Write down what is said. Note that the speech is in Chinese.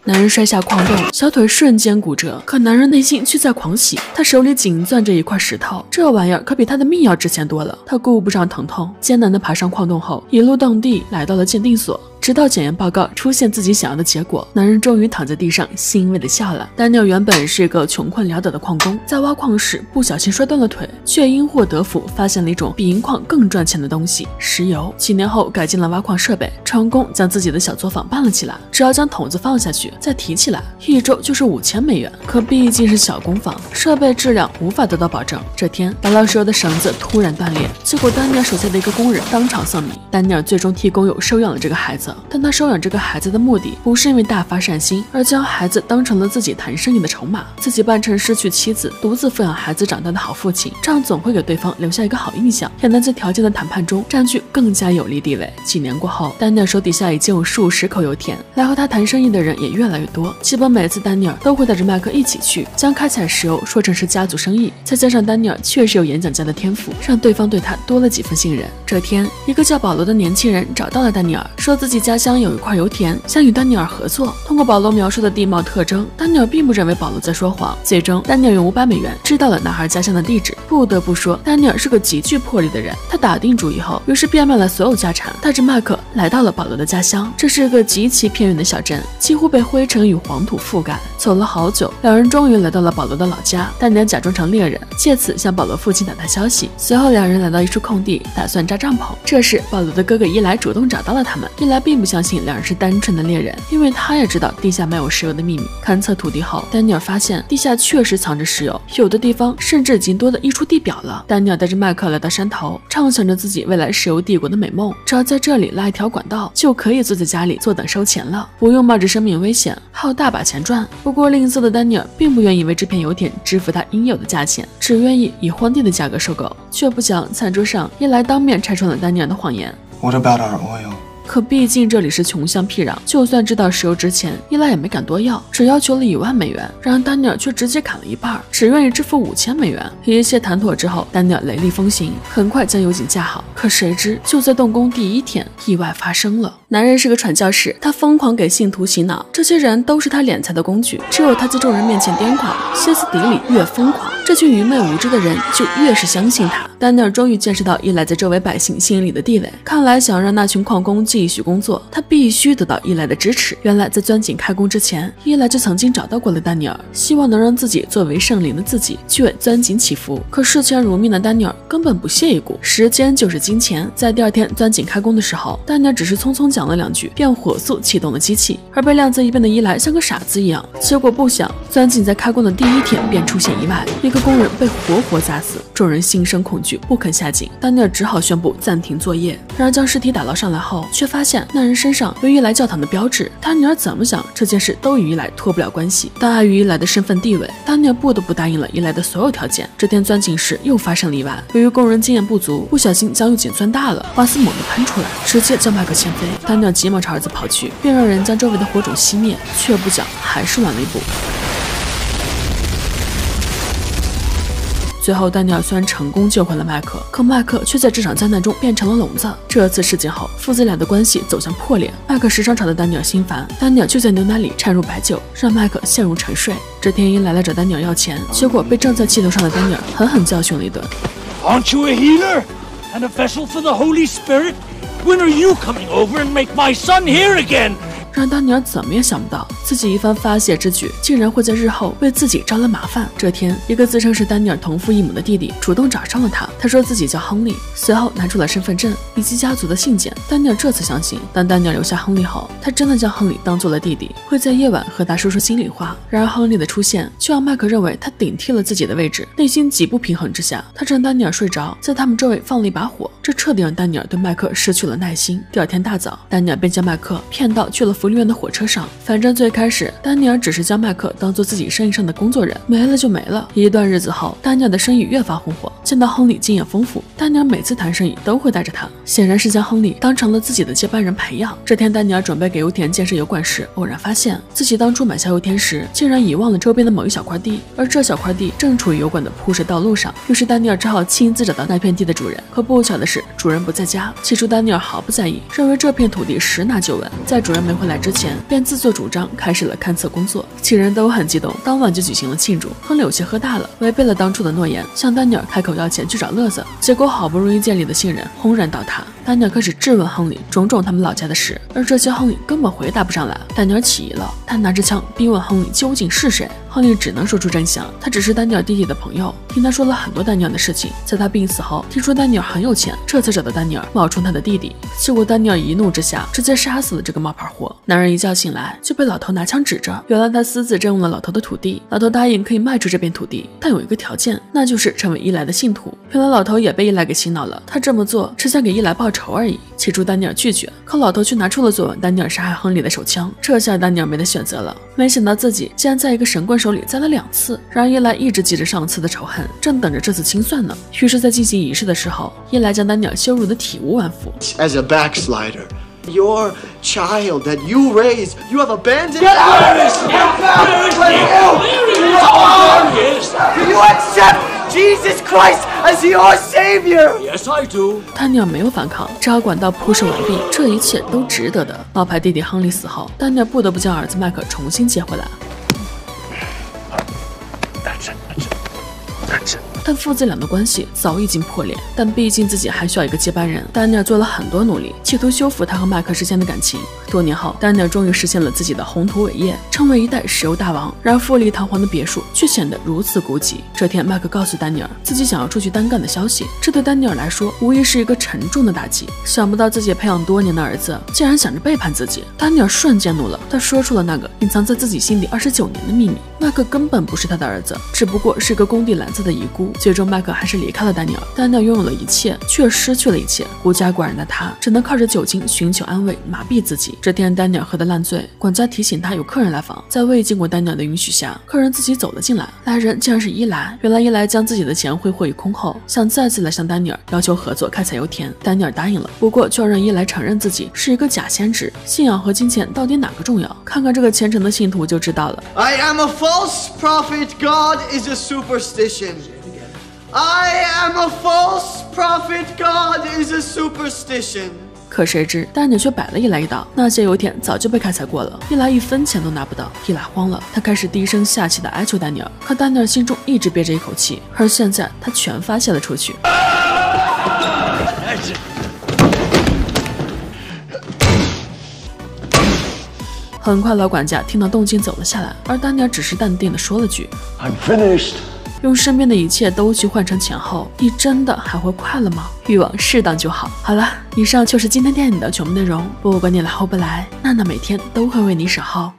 男人摔下矿洞，小腿瞬间骨折，可男人内心却在狂喜，他手里紧攥着一块石头，这玩意儿可比他的命要值钱多了。他顾不上疼痛，艰难地爬上矿洞后，一路蹬地来到了鉴定所。直到检验报告出现自己想要的结果，男人终于躺在地上欣慰地笑了。丹尼尔原本是一个穷困潦倒的矿工，在挖矿时不小心摔断了腿，却因祸得福，发现了一种比银矿更赚钱的东西——石油。几年后改进了挖矿设备，成功将自己的小作坊办了起来。只要将桶子放下去，再提起来，一周就是5000美元。可毕竟是小工坊，设备质量无法得到保证。这天，打捞石油的绳子突然断裂，结果丹尼尔手下的一个工人当场丧命。丹尼尔最终替工友收养了这个孩子。但他收养这个孩子的目的不是因为大发善心，而将孩子当成了自己谈生意的筹码，自己扮成失去妻子、独自抚养孩子长大的好父亲，这样总会给对方留下一个好印象，也能在条件的谈判中占据更加有利地位。几年过后，丹尼尔手底下已经有数十口油田，来和他谈生意的人也越来越多，基本每次丹尼尔都会带着麦克一起去，将开采石油说成是家族生意，再加上丹尼尔确实有演讲家的天赋，让对方对他多了几分信任。这天，一个叫保罗的年轻人找到了丹尼尔，说自己家乡有一块油田，想与丹尼尔合作。通过保罗描述的地貌特征，丹尼尔并不认为保罗在说谎。最终，丹尼尔用500美元知道了男孩家乡的地址。不得不说，丹尼尔是个极具魄力的人。他打定主意后，于是变卖了所有家产，带着麦克来到了保罗的家乡。这是个极其偏远的小镇，几乎被灰尘与黄土覆盖。走了好久，两人终于来到了保罗的老家。丹尼尔假装成猎人，借此向保罗父亲打探消息。随后，两人来到一处空地，打算扎帐篷。这时，保罗的哥哥伊莱主动找到了他们。伊莱并不相信两人是单纯的猎人，因为他也知道地下没有石油的秘密。勘测土地后，丹尼尔发现地下确实藏着石油，有的地方甚至已经多得溢出地表了。丹尼尔带着麦克来到山头，畅想着自己未来石油帝国的美梦，只要在这里拉一条管道，就可以坐在家里坐等收钱了，不用冒着生命危险，还有大把钱赚。不过吝啬的丹尼尔并不愿意为这片油田支付他应有的价钱，只愿意以荒地的价格收购，却不想餐桌上伊莱当面拆穿了丹尼尔的谎言。 What about our oil? 可毕竟这里是穷乡僻壤，就算知道石油值钱，伊莱也没敢多要，只要求了1万美元。然而丹尼尔却直接砍了一半，只愿意支付5000美元。一切谈妥之后，丹尼尔雷厉风行，很快将油井架好。可谁知就在动工第1天，意外发生了。男人是个传教士，他疯狂给信徒洗脑，这些人都是他敛财的工具。只有他在众人面前癫狂，歇斯底里，越疯狂，这群愚昧无知的人就越是相信他。丹尼尔终于见识到伊莱在周围百姓心里的地位，看来想让那群矿工继续工作，他必须得到伊莱的支持。原来在钻井开工之前，伊莱就曾经找到过了丹尼尔，希望能让自己作为圣灵的自己去为钻井祈福。可视钱如命的丹尼尔根本不屑一顾，时间就是金钱。在第2天钻井开工的时候，丹尼尔只是匆匆讲了2句，便火速启动了机器，而被晾在一边的伊莱像个傻子一样。结果不想，钻井在开工的第1天便出现意外，一个工人被活活砸死，众人心生恐惧，不肯下井。丹尼尔只好宣布暂停作业。然而将尸体打捞上来后，却发现那人身上有伊莱教堂的标志。丹尼尔怎么想，这件事都与伊莱脱不了关系，但碍于伊莱的身份地位，丹尼尔不得不答应了伊莱的所有条件。这天钻井时又发生了意外，由于工人经验不足，不小心将油井钻大了，瓦斯猛地喷出来，直接将麦克掀飞。丹尼尔急忙朝儿子跑去，便让人将周围的火种熄灭，却不想还是晚了一步。最后，丹尼尔虽然成功救回了麦克，可麦克却在这场灾难中变成了聋子。这次事件后，父子俩的关系走向破裂。麦克时常吵得丹尼尔心烦，丹尼尔就在牛奶里掺入白酒，让麦克陷入沉睡。这天，伊莱来找丹尼尔要钱，结果被正在气头上的丹尼尔狠狠教训了一顿。 Aren't you a healer and a vessel for the Holy Spirit? When are you coming over and make my son hear again? 让丹尼尔怎么也想不到，自己一番发泄之举，竟然会在日后为自己招来麻烦。这天，一个自称是丹尼尔同父异母的弟弟主动找上了他，他说自己叫亨利，随后拿出了身份证以及家族的信件。丹尼尔这次相信，当丹尼尔留下亨利后，他真的将亨利当做了弟弟，会在夜晚和他说说心里话。然而亨利的出现却让麦克认为他顶替了自己的位置，内心极不平衡之下，他趁丹尼尔睡着，在他们周围放了一把火，这彻底让丹尼尔对麦克失去了耐心。第2天大早，丹尼尔便将麦克骗到去了福利院的火车上。反正最开始，丹尼尔只是将麦克当做自己生意上的工作人，没了就没了。一段日子后，丹尼尔的生意越发红火，见到亨利经验丰富，丹尼尔每次谈生意都会带着他，显然是将亨利当成了自己的接班人培养。这天，丹尼尔准备给油田建设油管时，偶然发现自己当初买下油田时，竟然遗忘了周边的某一小块地，而这小块地正处于油管的铺设道路上。于是丹尼尔只好亲自找到那片地的主人，可不巧的是，主人不在家。起初丹尼尔毫不在意，认为这片土地十拿9稳，在主人没回来回来之前，便自作主张开始了勘测工作。几人都很激动，当晚就举行了庆祝。亨利有些喝大了，违背了当初的诺言，向丹尼尔开口要钱去找乐子，结果好不容易建立的信任轰然倒塌。丹尼尔开始质问亨利种种他们老家的事，而这些亨利根本回答不上来。丹尼尔起疑了，他拿着枪逼问亨利究竟是谁。亨利只能说出真相，他只是丹尼尔弟弟的朋友，听他说了很多丹尼尔的事情。在他病死后，听说丹尼尔很有钱，这才找到丹尼尔冒充他的弟弟。结果丹尼尔一怒之下，直接杀死了这个冒牌货。男人一觉醒来，就被老头拿枪指着，原来他私自占用了老头的土地，老头答应可以卖出这片土地，但有一个条件，那就是成为伊莱的信徒。原来老头也被伊莱给洗脑了，他这么做只想给伊莱报仇而已。起初丹尼尔拒绝，可老头却拿出了昨晚丹尼尔杀害亨利的手枪，这下丹尼尔没得选择了。没想到自己竟然在一个神棍手里栽了2次，然而伊莱一直记着上次的仇恨，正等着这次清算呢。于是，在进行仪式的时候，伊莱将丹尼尔羞辱得体无完肤。 As a backslider, your child that you raised, you have abandoned. Do you accept Jesus Christ as your savior? Yes, I do. 丹尼尔没有反抗，只好管道铺设完毕，这一切都值得的。冒牌弟弟亨利死后，丹尼尔不得不将儿子麦克重新接回来。但父子俩的关系早已经破裂，但毕竟自己还需要一个接班人。丹尼尔做了很多努力，企图修复他和麦克之间的感情。多年后，丹尼尔终于实现了自己的宏图伟业，成为一代石油大王。然而，富丽堂皇的别墅却显得如此孤寂。这天，麦克告诉丹尼尔自己想要出去单干的消息，这对丹尼尔来说无疑是一个沉重的打击。想不到自己培养多年的儿子竟然想着背叛自己，丹尼尔瞬间怒了，他说出了那个隐藏在自己心底29年的秘密：麦克根本不是他的儿子，只不过是个工地篮子的遗孤。最终，麦克还是离开了丹尼尔。丹尼尔拥有了一切，却失去了一切。孤家寡人的他，只能靠着酒精寻求安慰，麻痹自己。这天，丹尼尔喝得烂醉，管家提醒他有客人来访，在未经过丹尼尔的允许下，客人自己走了进来。来人竟然是伊莱。原来伊莱将自己的钱挥霍一空后，想再次来向丹尼尔要求合作开采油田。丹尼尔答应了，不过却要让伊莱承认自己是一个假先知。信仰和金钱到底哪个重要？看看这个虔诚的信徒就知道了。 I am a false prophet. God is a superstition. I am a false prophet. God is a superstition. 可谁知丹尼尔却摆了伊莱一道，那些油田早就被开采过了，伊莱1分钱都拿不到。伊莱慌了，他开始低声下气地哀求丹尼尔，可丹尼尔心中一直憋着一口气，而现在他全发泄了出去。很快，老管家听到动静走了下来，而丹尼尔只是淡定地说了句 I'm finished. 用身边的一切都去换成钱后，你真的还会快乐吗？欲望适当就好。好了，以上就是今天电影的全部内容。不管你来或不来，娜娜每天都会为你守候。